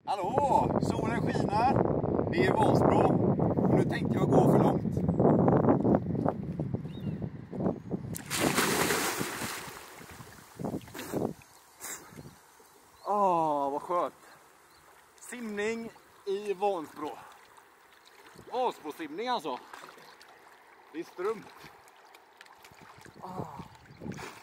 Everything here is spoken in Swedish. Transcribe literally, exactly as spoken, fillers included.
Hallå! Solen skiner. Det är Vansbro. Och nu tänkte jag gå för långt. Åh, vad skönt. Simning i Vansbro. Vansbro-simning alltså. Det är strömt. Åh.